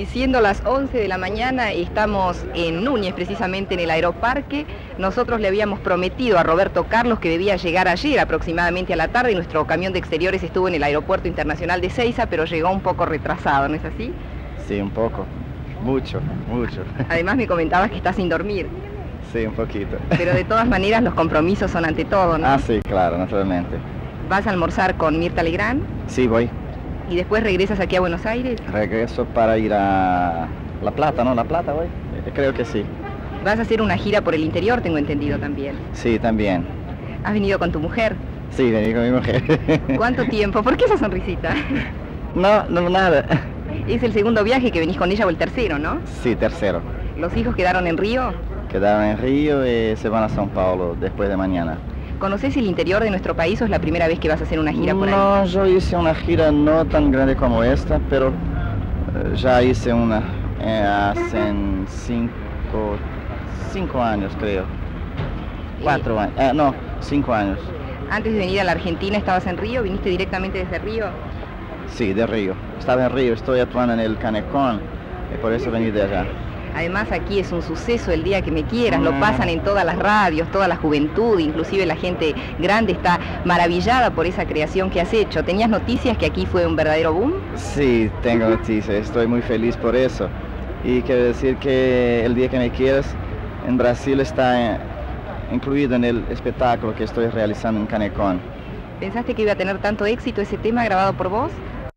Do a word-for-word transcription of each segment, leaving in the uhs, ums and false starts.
Siendo las once de la mañana, estamos en Núñez, precisamente en el Aeroparque. Nosotros le habíamos prometido a Roberto Carlos que debía llegar ayer aproximadamente a la tarde y nuestro camión de exteriores estuvo en el Aeropuerto Internacional de Seiza, pero llegó un poco retrasado, ¿no es así? Sí, un poco. Mucho, mucho. Además me comentabas que estás sin dormir. Sí, un poquito. Pero de todas maneras los compromisos son ante todo, ¿no? Ah, sí, claro, naturalmente. ¿Vas a almorzar con Mirta Legrand? Sí, voy. ¿Y después regresas aquí a Buenos Aires? Regreso para ir a La Plata, ¿no? La Plata voy. Creo que sí. Vas a hacer una gira por el interior, tengo entendido también. Sí, también. ¿Has venido con tu mujer? Sí, vení con mi mujer. ¿Cuánto tiempo? ¿Por qué esa sonrisita? No, no, nada. Es el segundo viaje que venís con ella o el tercero, ¿no? Sí, tercero. ¿Los hijos quedaron en Río? Quedaron en Río y se van a São Paulo después de mañana. ¿Conoces el interior de nuestro país o es la primera vez que vas a hacer una gira por ahí? No, yo hice una gira no tan grande como esta, pero eh, ya hice una eh, hace cinco, cinco años, creo. Cuatro años, eh, no, cinco años. Antes de venir a la Argentina, ¿estabas en Río? ¿Viniste directamente desde Río? Sí, de Río. Estaba en Río, estoy actuando en el Canecón y por eso vení de allá. Además aquí es un suceso el día que me quieras, lo pasan en todas las radios, toda la juventud, inclusive la gente grande está maravillada por esa creación que has hecho. ¿Tenías noticias que aquí fue un verdadero boom? Sí, tengo noticias, estoy muy feliz por eso. Y quiero decir que el día que me quieras en Brasil está incluido en el espectáculo que estoy realizando en Canecón. ¿Pensaste que iba a tener tanto éxito ese tema grabado por vos?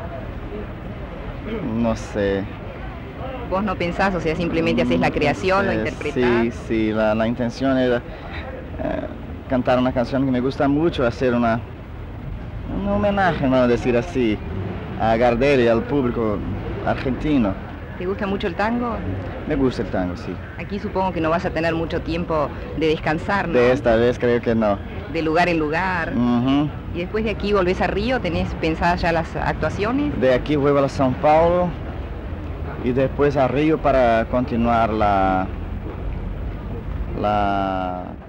No sé. ¿Vos no pensás, o sea, simplemente haces la creación, lo interpretás? Sí, sí, la, la intención era eh, cantar una canción que me gusta mucho, hacer una, un homenaje, no decir así, a Gardel y al público argentino. ¿Te gusta mucho el tango? Me gusta el tango, sí. Aquí supongo que no vas a tener mucho tiempo de descansar, ¿no? De esta vez creo que no. De lugar en lugar. Uh-huh. ¿Y después de aquí volvés a Río? ¿Tenés pensadas ya las actuaciones? De aquí vuelvo a São Paulo y después a Río para continuar la, la